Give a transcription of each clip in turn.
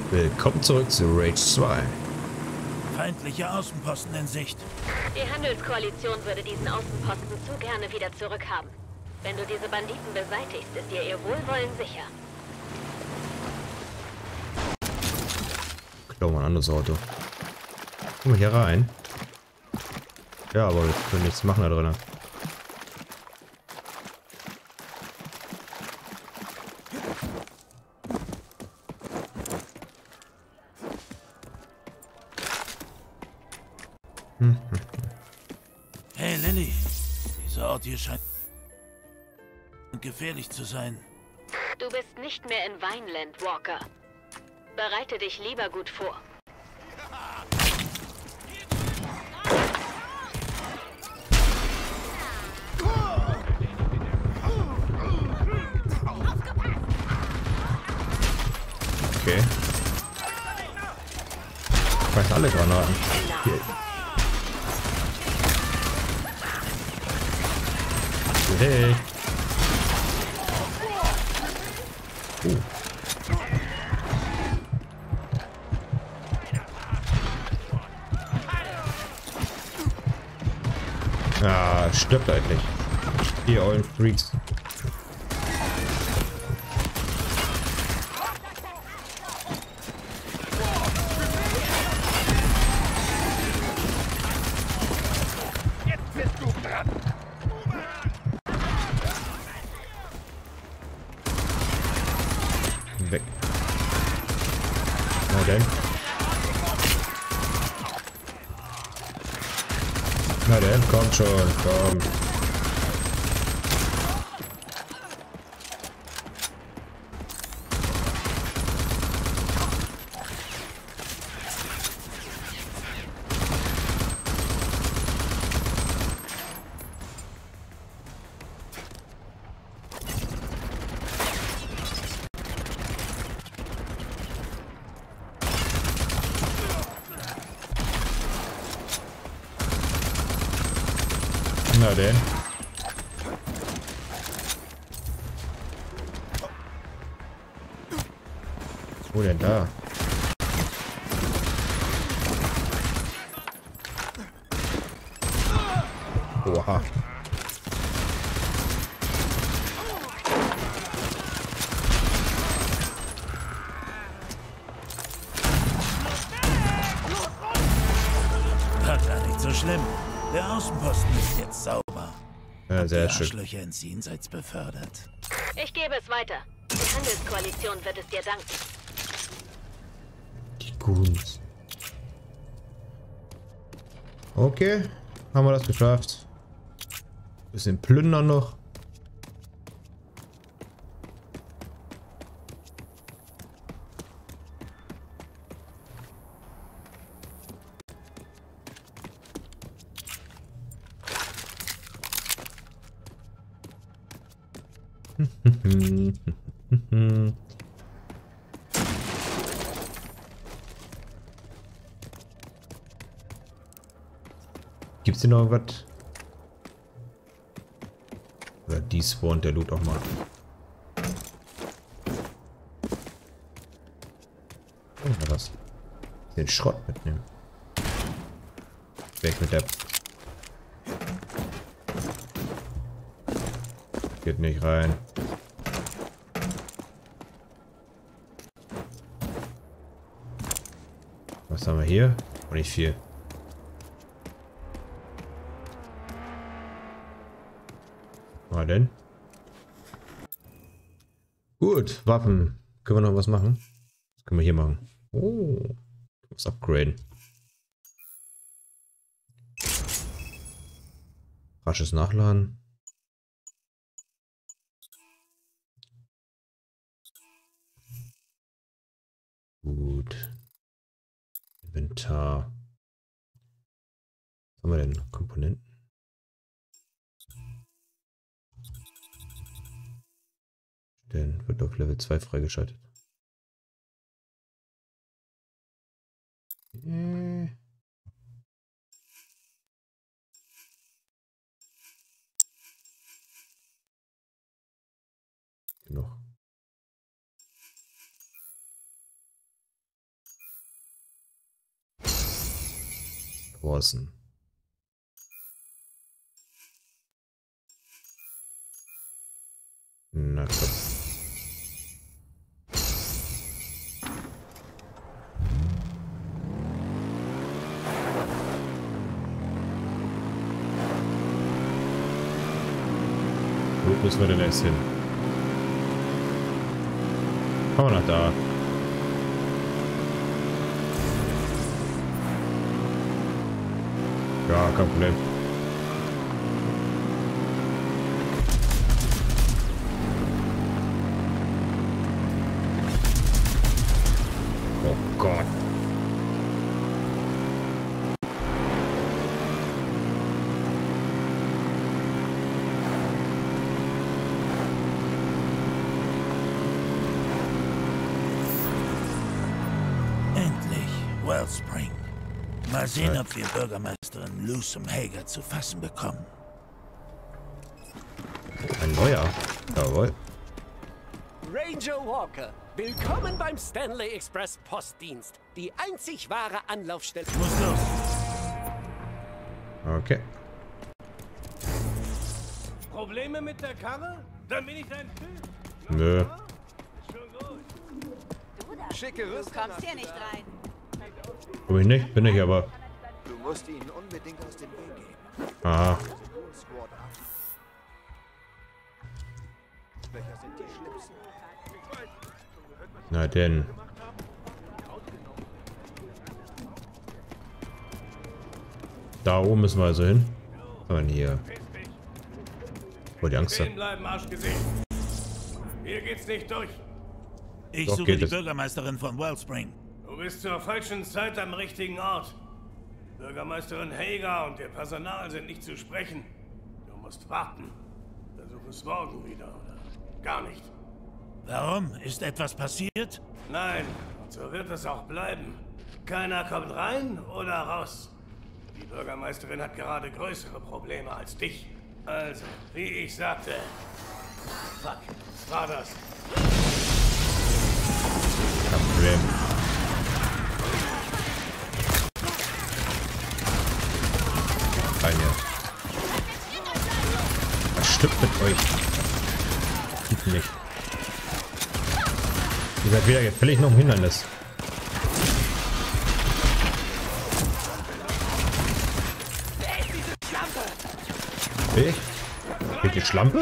Willkommen zurück zu Rage 2. Feindliche Außenposten in Sicht. Die Handelskoalition würde diesen Außenposten zu gerne wieder zurückhaben. Wenn du diese Banditen beseitigst, ist dir ihr Wohlwollen sicher. Klau mal ein anderes Auto. Guck mal hier rein. Ja, aber wir können nichts machen da drinnen. Hey Lilly, dieser Ort hier scheint gefährlich zu sein. Du bist nicht mehr in Vineland, Walker. Bereite dich lieber gut vor. Okay. Ich weiß alle Granaten. Hier. Hey. Ah, stirbt eigentlich. Ihr ollen Freaks. Jetzt bist du dran. Weg. Na denn. Na denn, kommt schon, komm. Na denn. Wo denn da? Oha. War gar nicht so schlimm. Der Außenposten ist jetzt sauber. Ja, sehr Die schön. Arschlöcher ins Jenseits befördert. Ich gebe es weiter. Die Handelskoalition wird es dir danken. Die Goons. Okay, haben wir das geschafft. Bisschen plündern noch. Gibt's hier noch was? Oder die spawnt der Loot auch mal. Oder was? Den Schrott mitnehmen. Weg mit der. Geht nicht rein. Was haben wir hier? Oh, nicht viel. Mal denn? Gut, Waffen. Können wir noch was machen? Was können wir hier machen? Oh, was upgraden. Rasches Nachladen. Gut. Inventar. Was haben wir denn? Komponenten. Denn wird auf Level 2 freigeschaltet. Genug. Thorsen. Na komm. Wo müssen wir denn erst hin? Kommen wir nach da. Ja, kein Problem. Oh Gott. Endlich, Wellspring. Mal sehen, ob wir Bürgermeisterin Lothar Hager zu fassen bekommen. Ein neuer. Jawohl. Ranger Walker, willkommen beim Stanley Express Postdienst. Die einzig wahre Anlaufstelle. Muss los. Okay. Probleme mit der Karre? Dann bin ich dein Typ. Nö. Schon gut. Schicke Du kommst hier nicht rein. Komm ich nicht? Bin ich aber. Du musst ihnen unbedingt aus dem Weg gehen. Aha. Squad ab. Welcher sind die schlimmsten? Na denn. Da oben müssen wir also hin. Und hier. Wo die Angst Stehen hat. bleiben, Arschgesicht. Hier geht's nicht durch. Ich Doch, suche geht die es. Bürgermeisterin von Wellspring. Du bist zur falschen Zeit am richtigen Ort. Bürgermeisterin Hager und ihr Personal sind nicht zu sprechen. Du musst warten. Versuch es morgen wieder oder gar nicht. Warum? Ist etwas passiert? Nein, und so wird es auch bleiben. Keiner kommt rein oder raus. Die Bürgermeisterin hat gerade größere Probleme als dich. Also, wie ich sagte... Fuck, was war das? Kein Problem. Rein hier. Was stimmt mit euch? Geht nicht. Ihr seid wieder völlig noch im Hindernis. Ich? Fehlt die Schlampe?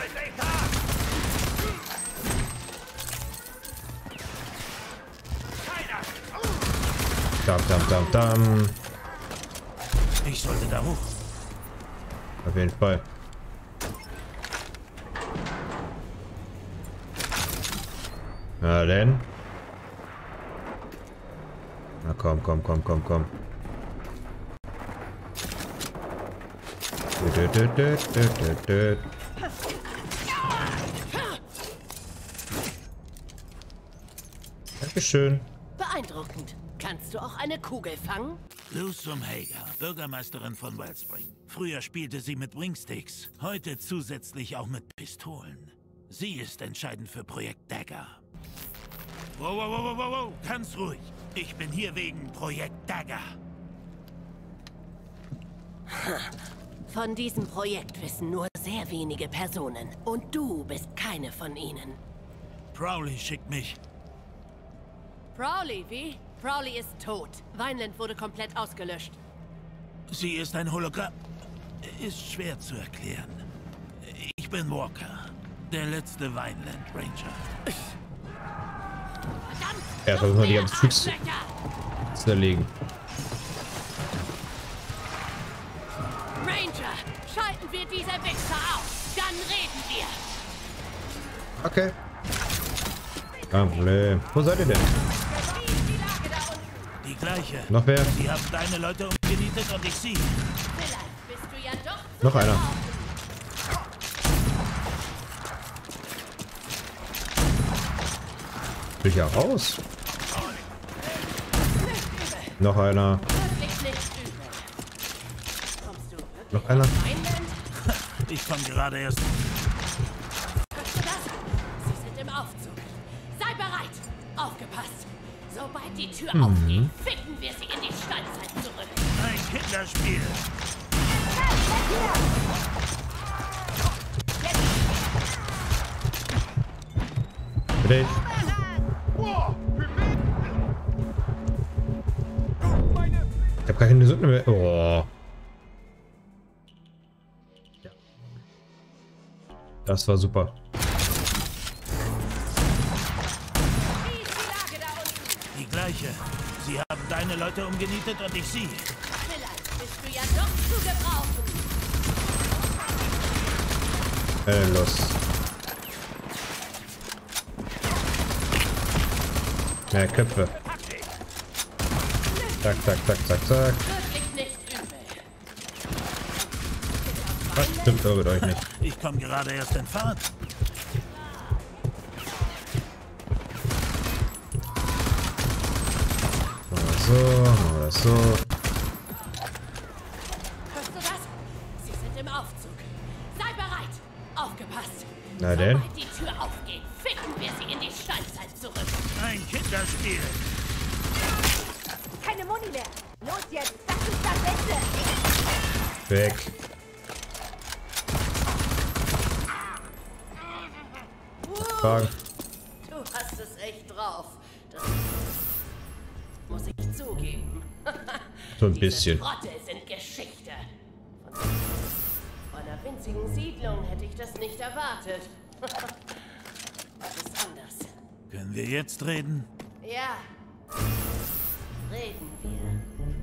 Dam. Ich sollte da hoch. Auf jeden Fall. Na denn? Na komm. Dankeschön. Beeindruckend. Kannst du auch eine Kugel fangen? Lothar Hager, Bürgermeisterin von Wellspring. Früher spielte sie mit Wingsticks, heute zusätzlich auch mit Pistolen. Sie ist entscheidend für Projekt Dagger. Wow, ganz ruhig. Ich bin hier wegen Projekt Dagger. Von diesem Projekt wissen nur sehr wenige Personen. Und du bist keine von ihnen. Crowley schickt mich. Crowley, wie? Crowley ist tot. Vineland wurde komplett ausgelöscht. Sie ist ein Hologramm. Ist schwer zu erklären. Ich bin Walker, der letzte Vineland Ranger. Verdammt! Ja, versuchen wir die ganzen Typs zu erlegen. Ranger, schalten wir diese Wichser auf. Dann reden wir. Okay. Kein Problem. Wo seid ihr denn? Die gleiche. Noch wer? Sie haben deine Leute umgenietet und ich sie. Vielleicht bist du ja doch zu Noch einer. Will ich ja raus. Noch einer. wirklich nicht übel. Kommst du wirklich Noch einer. aus Vineland? Ich komme gerade erst. Hörst du das? Sie sind im Aufzug. Sei bereit. Aufgepasst. Sobald die Tür aufgeht, ficken wir sie in die Steinzeit zurück. Ein Kinderspiel. Bitte. Ich hab gar keine Sünde mehr. Oh. Ja. Das war super. Die gleiche. Sie haben deine Leute umgenietet und ich sie. Vielleicht bist du ja doch zu gebrauchen. Los. Mehr Köpfe. Zack, zack, zack, zack, zack. Wirklich nicht übel. Was stimmt aber mit euch nicht? Ich komme gerade erst in Fahrt. So, machen wir das so. Hörst du das? Sie sind im Aufzug. Sei bereit. Aufgepasst. Na denn? Sobald die Tür aufgeht, ficken wir sie in die Steinzeit zurück. Ein Kinderspiel. Keine Muni mehr. Los jetzt, das ist das Letzte. Weg. Fragen. Du hast es echt drauf. Das muss ich zugeben. So ein bisschen. Diese Rotte sind Geschichte. Von einer winzigen Siedlung hätte ich das nicht erwartet. Das ist anders. Können wir jetzt reden? Ja. Reden wir.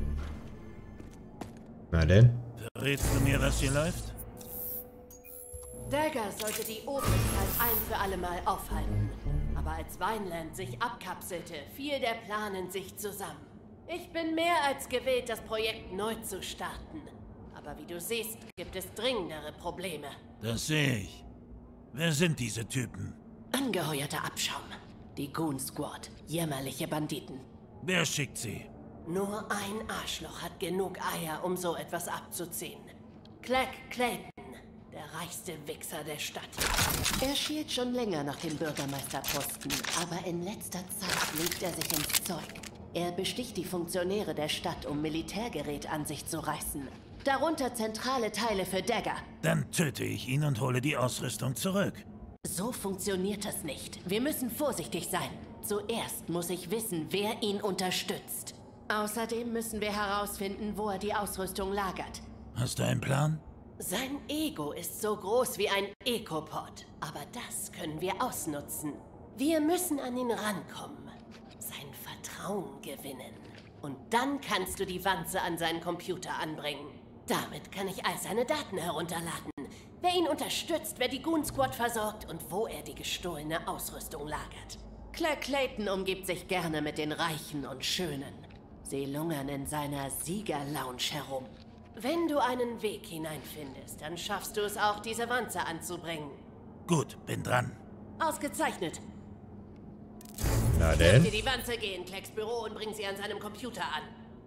Na denn? Verrätst du mir, was hier läuft? Dagger sollte die Obrigkeit ein für alle Mal aufhalten. Aber als Vineland sich abkapselte, fiel der Plan in sich zusammen. Ich bin mehr als gewillt, das Projekt neu zu starten. Aber wie du siehst, gibt es dringendere Probleme. Das sehe ich. Wer sind diese Typen? Angeheuerter Abschaum. Die Goon Squad. Jämmerliche Banditen. Wer schickt sie? Nur ein Arschloch hat genug Eier, um so etwas abzuziehen. Clegg Clayton, der reichste Wichser der Stadt. Er schielt schon länger nach dem Bürgermeisterposten, aber in letzter Zeit legt er sich ins Zeug. Er besticht die Funktionäre der Stadt, um Militärgerät an sich zu reißen. Darunter zentrale Teile für Dagger. Dann töte ich ihn und hole die Ausrüstung zurück. So funktioniert das nicht. Wir müssen vorsichtig sein. Zuerst muss ich wissen, wer ihn unterstützt. Außerdem müssen wir herausfinden, wo er die Ausrüstung lagert. Hast du einen Plan? Sein Ego ist so groß wie ein Ecopod. Aber das können wir ausnutzen. Wir müssen an ihn rankommen. Sein Vertrauen gewinnen. Und dann kannst du die Wanze an seinen Computer anbringen. Damit kann ich all seine Daten herunterladen. Wer ihn unterstützt, wer die Goon Squad versorgt und wo er die gestohlene Ausrüstung lagert. Clegg Clayton umgibt sich gerne mit den Reichen und Schönen. Sie lungern in seiner Sieger-Lounge herum. Wenn du einen Weg hineinfindest, dann schaffst du es auch, diese Wanze anzubringen. Gut, bin dran. Ausgezeichnet. Na Lass denn? dir die Wanze gehen, Cleggs Büro, und bring sie an seinem Computer an.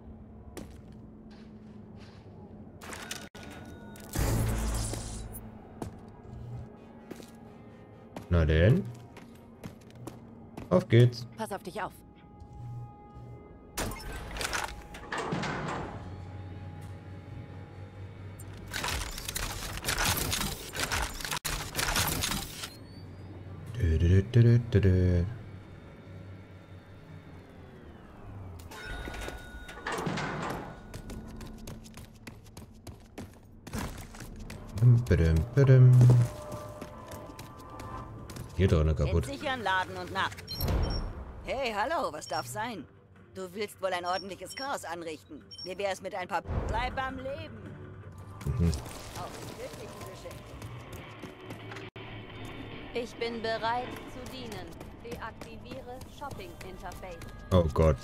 Na denn? Auf geht's. Pass auf dich auf. Dü. Hier drin kaputt. Sichern, laden und nach. Hey, hallo, was darf sein? Du willst wohl ein ordentliches Chaos anrichten. Wie wär's mit ein paar... Bleib am Leben. Auf die wirklichen Geschenke. Ich bin bereit zu dienen. Deaktiviere Shopping-Interface. Oh Gott.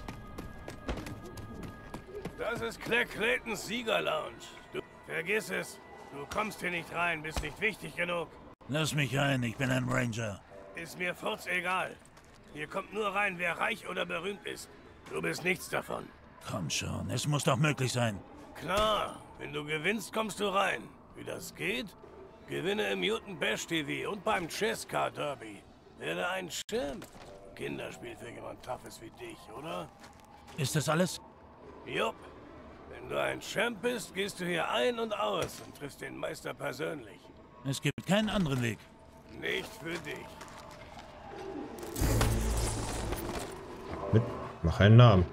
Das ist Clegg Claytons Sieger-Lounge. Du vergiss es. Du kommst hier nicht rein, bist nicht wichtig genug. Lass mich rein, ich bin ein Ranger. Ist mir egal. Hier kommt nur rein, wer reich oder berühmt ist. Du bist nichts davon. Komm schon, es muss doch möglich sein. Klar, wenn du gewinnst, kommst du rein. Wie das geht? Gewinne im Mutant Bash TV und beim Chess Car Derby. Werde ein Schirm. Kinderspiel für jemand Toughes wie dich, oder? Ist das alles? Jupp. Wenn du ein Champ bist, gehst du hier ein und aus und triffst den Meister persönlich. Es gibt keinen anderen Weg. Nicht für dich. Mach einen Namen.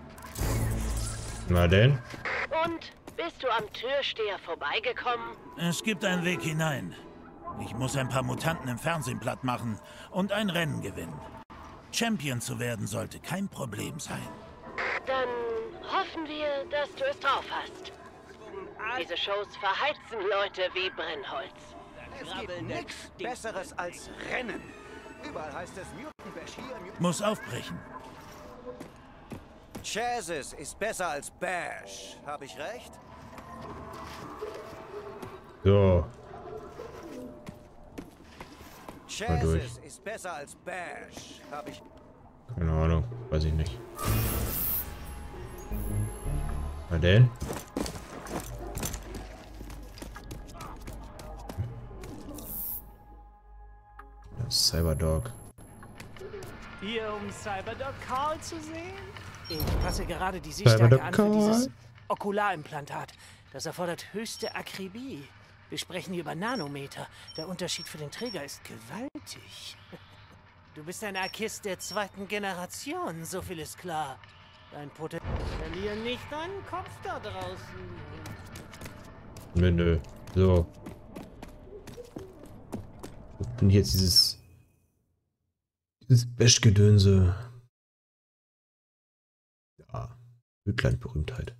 Na denn? Und bist du am Türsteher vorbeigekommen? Es gibt einen Weg hinein. Ich muss ein paar Mutanten im Fernsehen platt machen und ein Rennen gewinnen. Champion zu werden sollte kein Problem sein. Dann hoffen wir, dass du es drauf hast. Diese Shows verheizen Leute wie Brennholz. Es gibt nichts Besseres als Rennen. Überall heißt es Mutant Bash hier, Mutant... Muss aufbrechen. Chassis ist besser als Bash. Habe ich recht? So. Chassis ist besser als Bash. Habe ich... Keine Ahnung. Weiß ich nicht. Na denn? Das Cyberdog. Hier, um Cyberdog Carl zu sehen? Ich passe gerade die Sichtstärke an für dieses Okularimplantat. Das erfordert höchste Akribie. Wir sprechen hier über Nanometer. Der Unterschied für den Träger ist gewaltig. Du bist ein Arkist der 2. Generation, so viel ist klar. Dein Potenzial. Verlier nicht deinen Kopf da draußen. Nö. So. Wo bin ich jetzt dieses Bash-Gedönse? Ja. Wildland-Berühmtheit.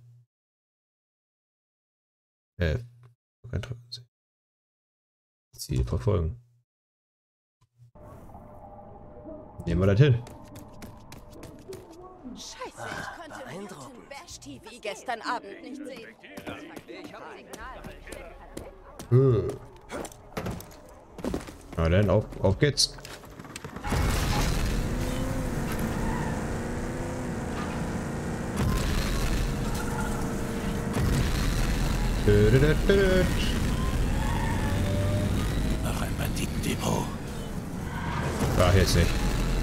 Ziel verfolgen. Nehmen wir das hin. Scheiße, ich konnte Mutant Bash TV gestern Abend nicht sehen. Na dann, auf geht's. Noch ein Banditendepot. Ach, jetzt nicht.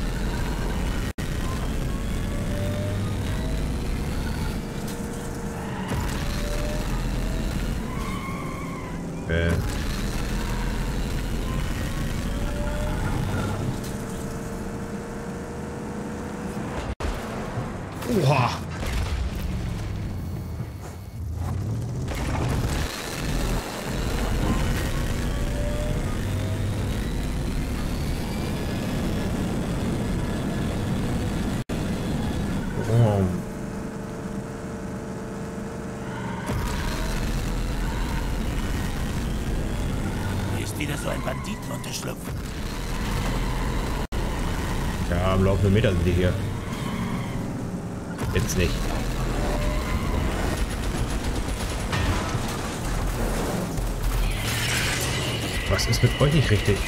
Oha! Oh. Hier ist wieder so ein Banditenunterschlupf. Ja, am laufenden Meter sind die hier. Jetzt nicht. Was ist mit euch nicht richtig?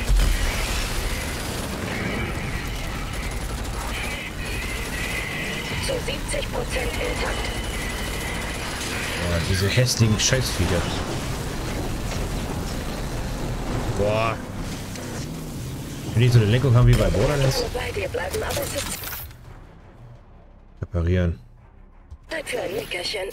Zu 70% intakt. Boah, diese hässlichen Scheißviecher. Boah. Wenn die so eine Lenkung haben wie bei Borderlands. Bei dir bleiben, aber es ist Reparieren. Zeit für ein Nickerchen.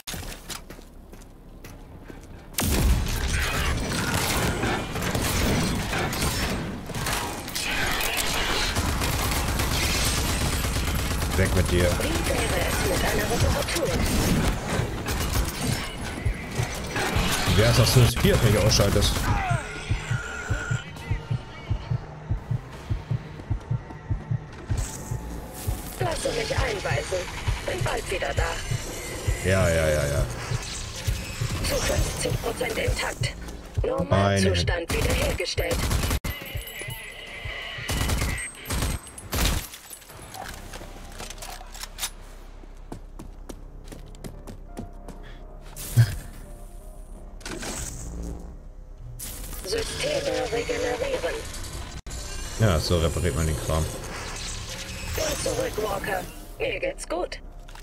Weg mit dir. Wie wäre es mit einer Reparatur? Wer ist das so Spiel, wenn ich ausschaltest? Lasse mich einweisen. Bin bald wieder da. Ja. Zu 50% intakt. Normalzustand wiederhergestellt. Systeme regenerieren. Ja, so repariert man den Kram. Und zurück, Walker. Mir geht's gut.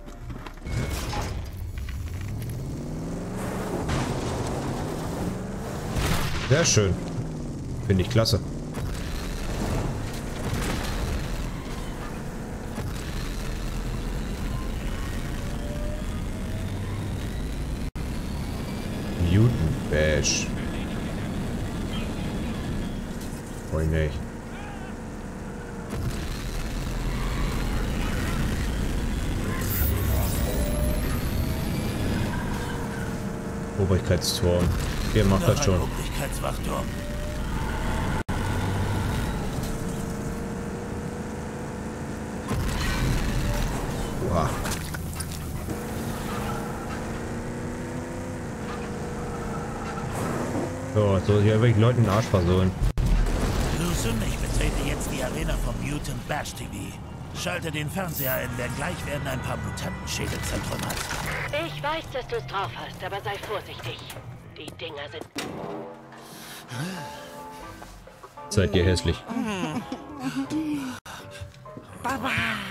Sehr schön. Finde ich klasse. Mutant Bash. Oh nicht. Obrigkeitsturm. Ihr macht das schon. Obrigkeitswachturm. Oha. So, so hier wirklich Leuten den Arsch versohlen. Luce und ich betrete jetzt die Arena vom Mutant Bash TV. Schalte den Fernseher ein, denn gleich werden ein paar Mutanten Schädel zertrümmert. Ich weiß, dass du es drauf hast, aber sei vorsichtig. Die Dinger sind... Seid ihr hässlich. Baba.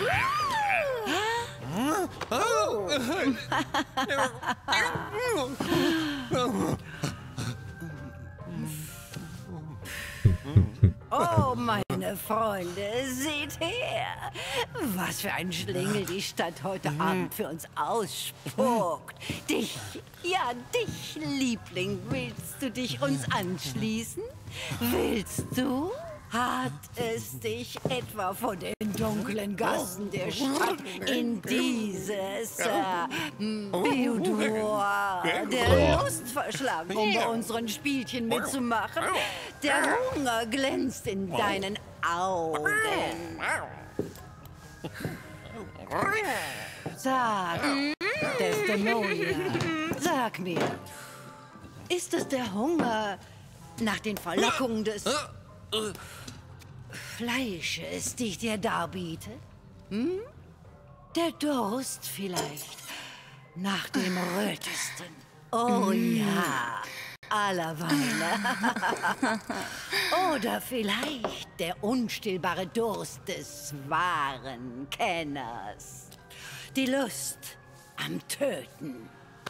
Oh, meine Freunde, seht her. Was für ein Schlingel die Stadt heute Abend für uns ausspuckt. Dich, ja dich, Liebling, willst du dich uns anschließen? Willst du? Hat es dich etwa von den dunklen Gassen der Stadt in dieses Boudoir der Lust verschlagen, um bei unseren Spielchen mitzumachen? Der Hunger glänzt in deinen Augen. Sag, Desdemonia, sag mir, ist es der Hunger nach den Verlockungen des Fleisches, die ich dir darbiete? Hm? Der Durst vielleicht nach dem Rötesten. Oh ja, allerweile. Oder vielleicht der unstillbare Durst des wahren Kenners. Die Lust am Töten.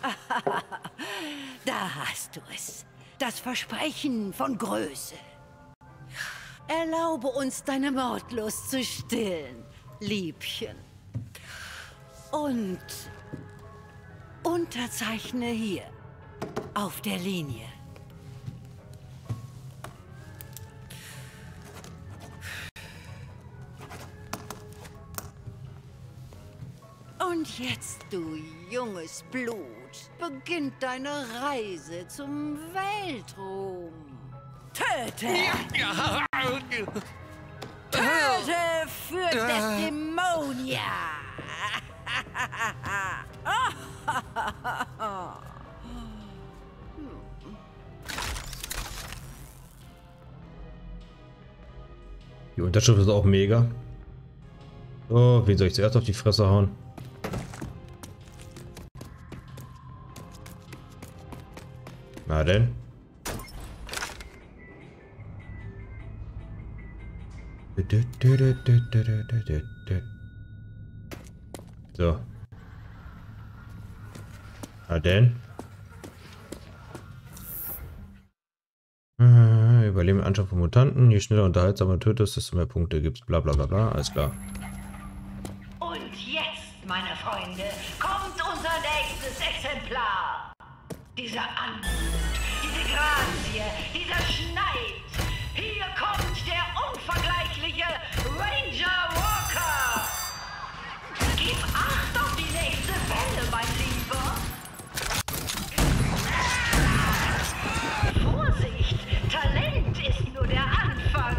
Da hast du es. Das Versprechen von Größe. Erlaube uns, deine Mordlust zu stillen, Liebchen. Und unterzeichne hier, auf der Linie. Und jetzt, du junges Blut, beginnt deine Reise zum Weltruhm. Töte! Töte für Desdemonia! Die Unterschrift ist auch mega. So, wen soll ich zuerst auf die Fresse hauen? Na denn? So. Na denn? Überleben Anschaffung von Mutanten. Je schneller unterhaltsamer du tötest, desto mehr Punkte gibt's. Bla bla bla bla. Alles klar. Und jetzt, meine Freunde, kommt unser nächstes Exemplar. Dieser Anmut, diese Grazie, dieser Schneid. Hier kommt der unvergleichliche Ranger Walker. Gib Acht auf die nächste Welle, mein Lieber. Vorsicht, Talent ist nur der Anfang.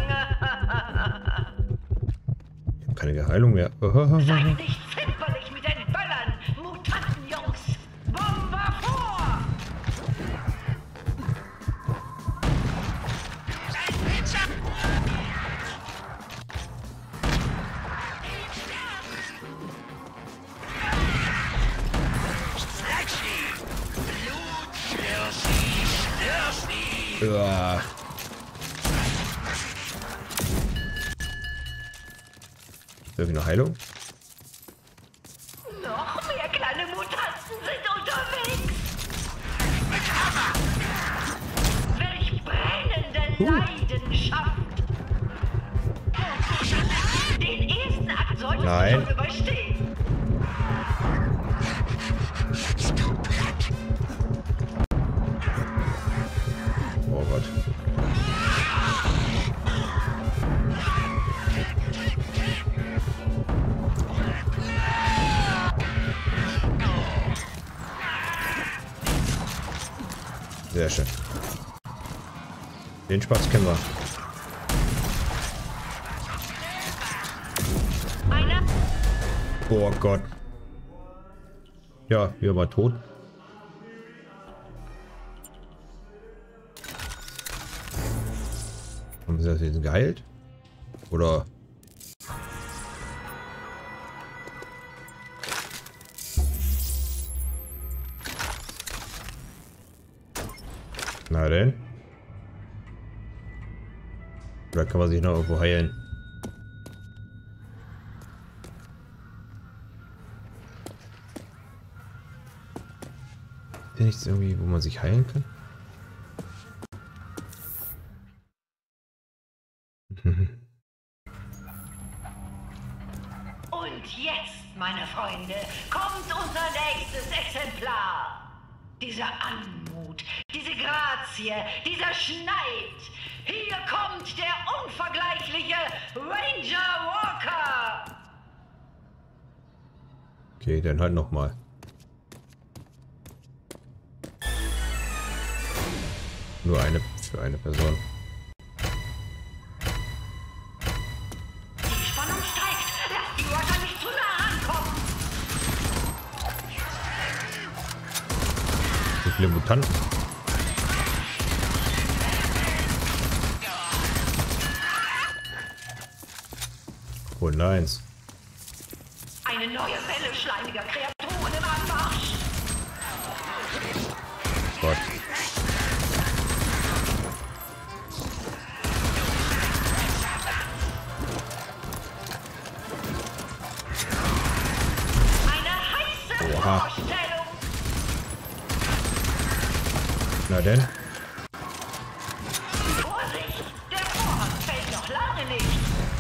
Ich habe keine Heilung mehr. Seid nicht zimperlich mit den Böllern, Mutantenjungs. Bomber vor! Ja. Irgendwie eine Heilung? Noch mehr kleine Mutanten sind unterwegs. Welch brennende Leidenschaft. Den ersten Akt solltest du schon überstehen. Sehr schön. Den Spaß kennen wir. Oh Gott. Ja, wir waren tot. Haben sie das jetzt geheilt? Oder? Na denn? Oder kann man sich noch irgendwo heilen? Ist nichts irgendwie, wo man sich heilen kann? Und jetzt, meine Freunde, kommt unser nächstes Exemplar. Dieser Anmut, diese Grazie, dieser Schneid. Hier kommt der unvergleichliche Ranger Walker. Okay, dann halt nochmal. Nur eine für eine Person. Die Spannung steigt. Lasst die Walker nicht zu nah ankommen. So viele Mutanten. Oh nein. Eine neue Welle schleimiger Kreaturen im Anmarsch. Gott. Oha. Na denn? Vorsicht! Der Vorhang fällt noch lange nicht!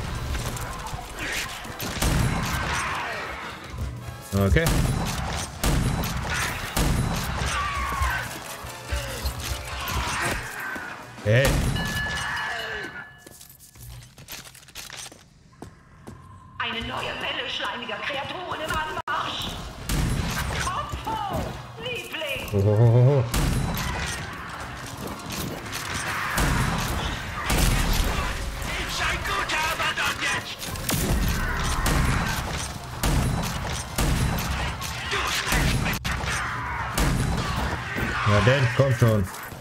Okay. Hey. Eine neue Welle schleimiger Kreaturen im Anmarsch! Kopf hoch, Liebling! Oh. Sei gut, aber dann jetzt! Du schreckst mich! Na denn, komm schon.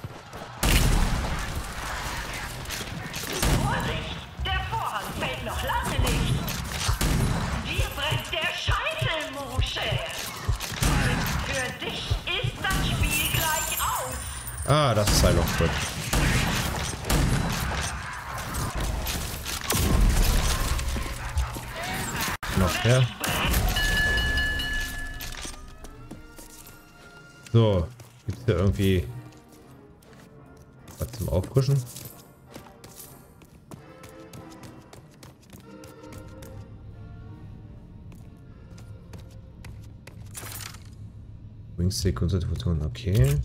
Vorsicht! Der Vorhang fällt noch lange nicht! Dir brennt der Scheitel, Musche! Für dich ist das Spiel gleich aus! Ah, das ist halt noch gut. Noch mehr. So, gibt es hier irgendwie was zum Auffrischen? Wingstick und Situation, okay.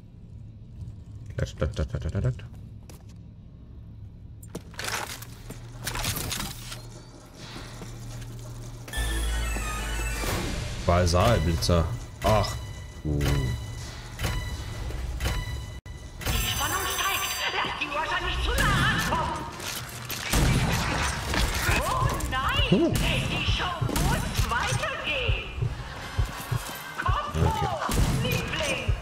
Basalblitzer. Ach du. Die Spannung steigt. Lass die Wasser nicht zu nah ankommen. Oh nein. Die Show muss weitergehen. Komm hoch, Liebling.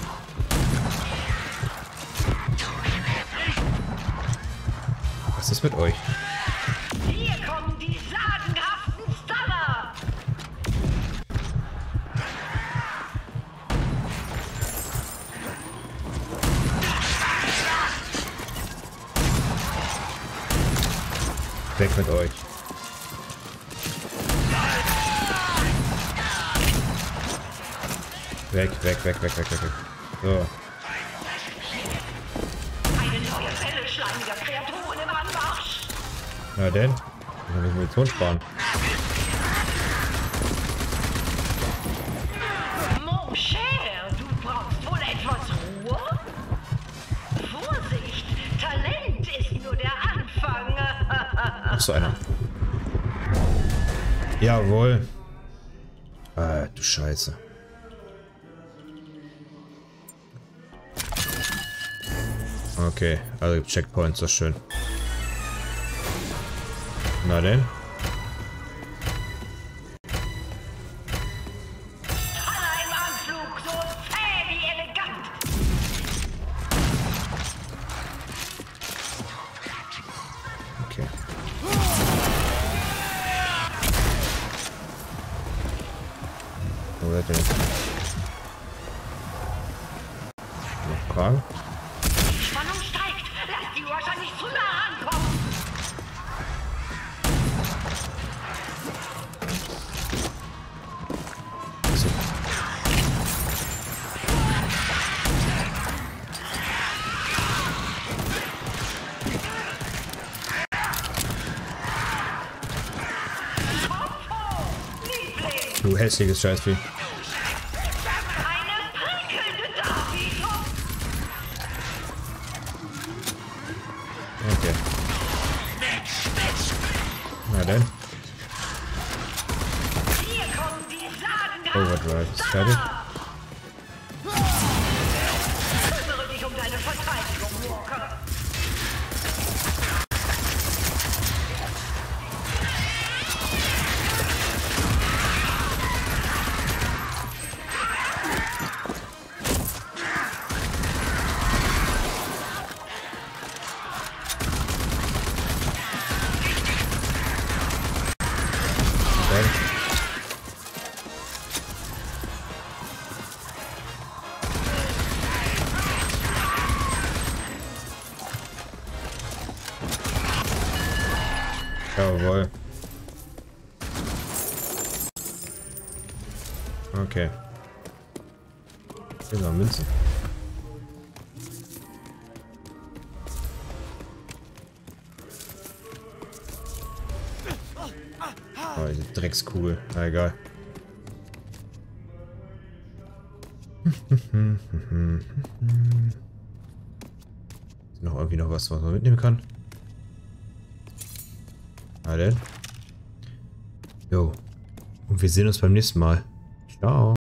Was ist mit euch? Hier kommen die sagenhaften Stunner. Weg mit euch. Weg. So. Eine neue Welle schleimiger Kreaturen im Anmarsch. Na denn? Ich muss Munition sparen. Mon cher, du brauchst wohl etwas Ruhe? Vorsicht, Talent ist nur der Anfang. Noch so einer. Jawohl. Ah, du Scheiße. Okay, also Checkpoints, das ist schön. Na denn? Okay. Wo wird denn? Noch Fragen? Spannung steigt. Lass die Rusher nicht zu nah rankommen. So. Du hässliches Scheißvieh. Okay. Na denn. Overdrive ist fertig. Kümmere dich um deine Verteidigung, Walker. Jawohl. Okay. Hier sind noch Münzen. Oh, diese Dreckskugel. Na egal. Ist noch irgendwie noch was man mitnehmen kann? Jo. Und wir sehen uns beim nächsten Mal. Ciao.